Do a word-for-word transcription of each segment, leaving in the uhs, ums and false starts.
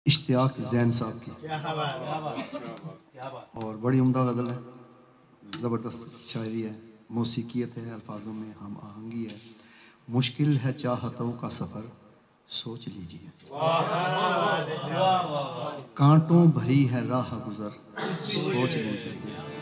اشتیاق زین صاحب کی، اور بڑی عمدہ غزل ہے، زبردست شاعری ہے، موسیقیت ہے، الفاظوں میں ہم آہنگی ہے۔ مشکل ہے چاہتوں کا سفر سوچ لیجئے، کانٹوں بھری ہے راہ گزر سوچ لیجئے۔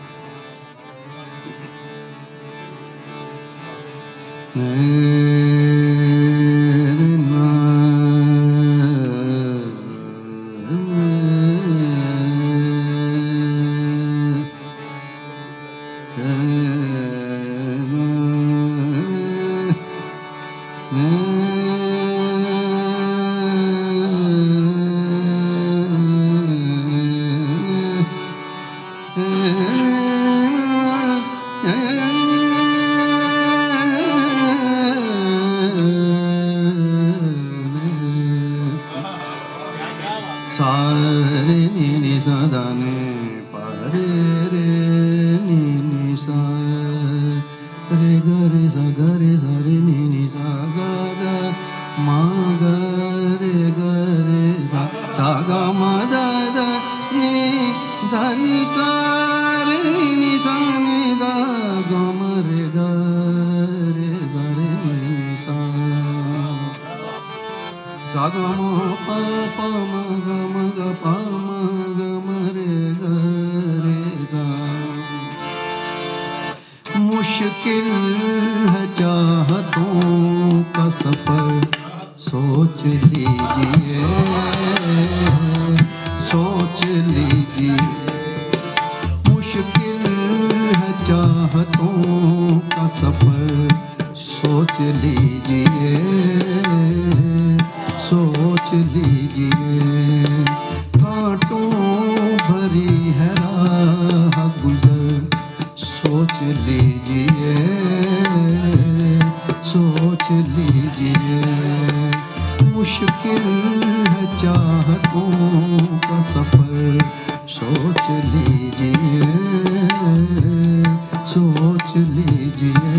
مشکل ہے چاہتوں کا سفر سوچ لیجئے، سوچ لیجئے۔ مشکل ہے چاہتوں کا سفر سوچ لیجئے، سوچ لیجئے۔ کانٹوں بھری ہے راہ گزر سوچ لیجئے، سوچ لیجئے۔ مشکل ہے چاہتوں کا سفر سوچ لیجئے، سوچ لیجئے۔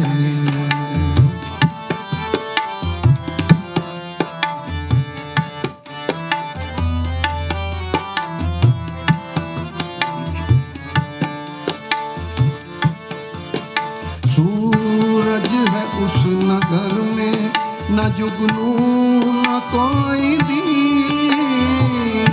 سورج ہے اس نگر میں نہ جگنو نہ کوئی دین،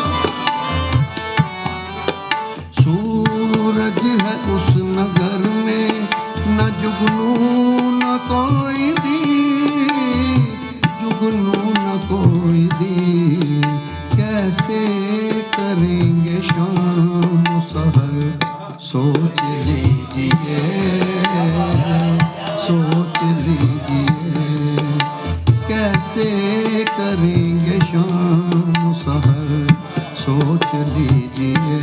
سورج ہے اس نگر میں نہ جگنو نہ کوئی دین، جگنو نہ کوئی دین۔ کیسے کریں گے شام و سحر سوچ لیجئے، سوچ لیجئے۔ کیسے کریں گے شام و سحر سوچ لیجئے،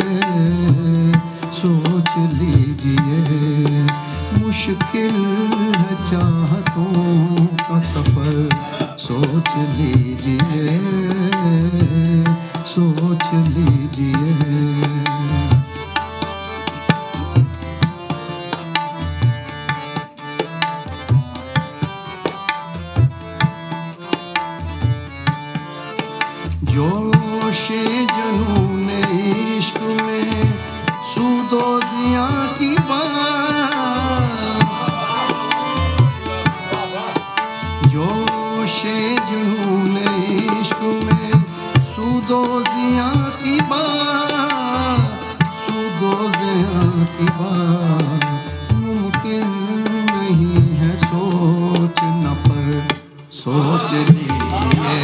سوچ لیجئے۔ مشکل ہے چاہتوں کا سفر سوچ لیجئے، سوچ لیجئے۔ جوش جنون عشق میں سود و زیاں کی بات، جوش جنون عشق میں سود و زیاں کی بات، سود و زیاں کی بات۔ ممکن نہیں ہے سوچنا پر سوچ لیجئے،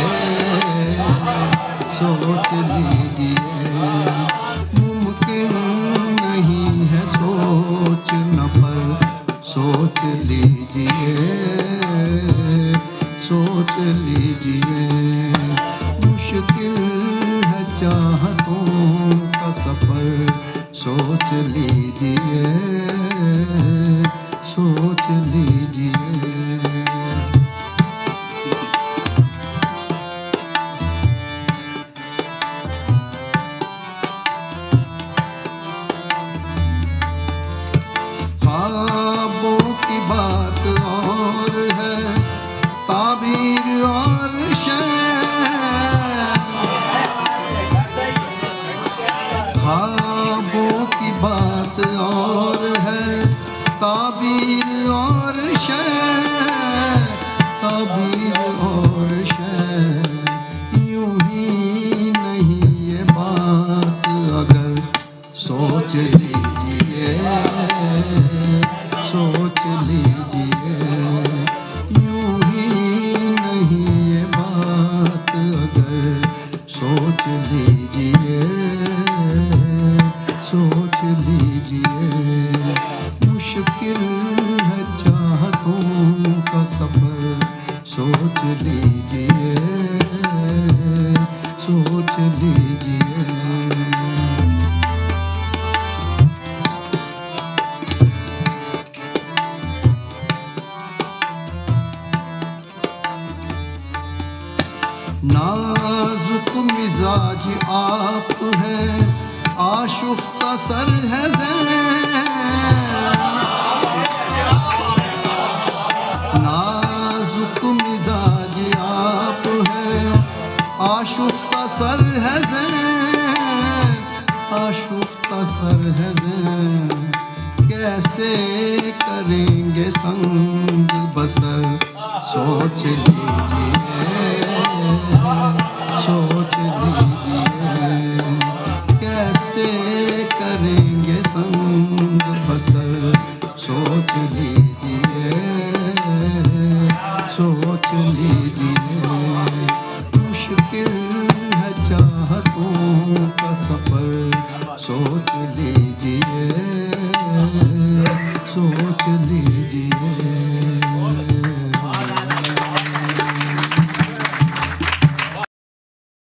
سوچ لیجئے۔ ممکن نہیں ہے سوچنا پر سوچ لیجئے، سوچ لیجئے۔ مشکل ہے چاہتوں کا سفر سوچ لیجئے، سوچ لیجئے۔ نازک مزاج آپ ہیں آشفتہ سر ہے زین نازک مزاج آپ ہیں آشفتہ سر ہے زین آشفتہ سر ہے زین کیسے کریں گے سنگ بسر سوچ لی